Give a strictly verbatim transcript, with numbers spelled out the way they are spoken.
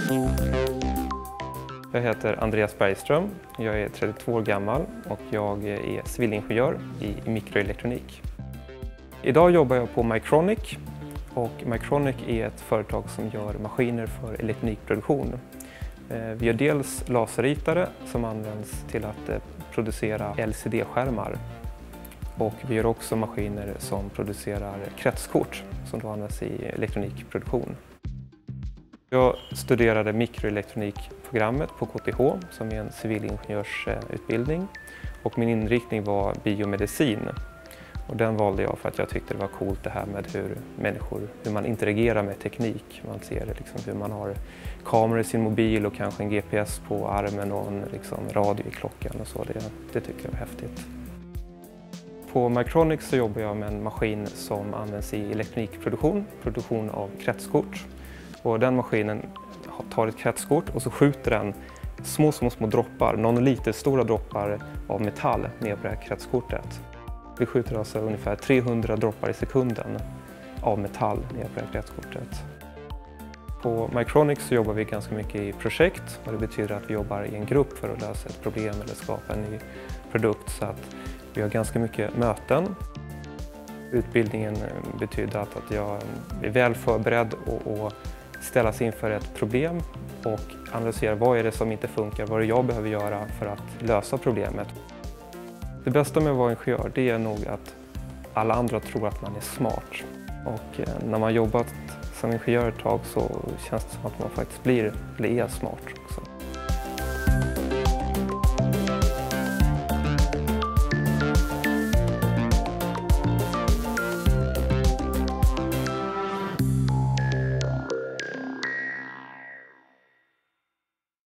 Jag heter Andreas Bergström, jag är trettiotvå år gammal och jag är civilingenjör i mikroelektronik. Idag jobbar jag på Mycronic och Mycronic är ett företag som gör maskiner för elektronikproduktion. Vi gör dels laserritare som används till att producera L C D-skärmar och vi gör också maskiner som producerar kretskort som då används i elektronikproduktion. Jag studerade mikroelektronikprogrammet på K T H som är en civilingenjörsutbildning och min inriktning var biomedicin. Och den valde jag för att jag tyckte det var coolt det här med hur människor, hur man interagerar med teknik. Man ser liksom hur man har kameror i sin mobil och kanske en G P S på armen och en liksom radio i klockan och så. Det, det tycker jag var häftigt. På Mycronic så jobbar jag med en maskin som används i elektronikproduktion, produktion av kretskort. Och den maskinen tar ett kretskort och så skjuter den små, små, små droppar, någon liter stora droppar av metall ner på det här kretskortet. Vi skjuter alltså ungefär trehundra droppar i sekunden av metall ner på det här kretskortet. På Mycronic så jobbar vi ganska mycket i projekt och det betyder att vi jobbar i en grupp för att lösa ett problem eller skapa en ny produkt. Så att vi har ganska mycket möten. Utbildningen betyder att, att jag är väl förberedd och, och ställas inför ett problem och analysera vad är det som inte funkar, vad är det jag behöver göra för att lösa problemet. Det bästa med att vara ingenjör det är nog att alla andra tror att man är smart. Och när man jobbat som ingenjör ett tag så känns det som att man faktiskt blir eller är smart också.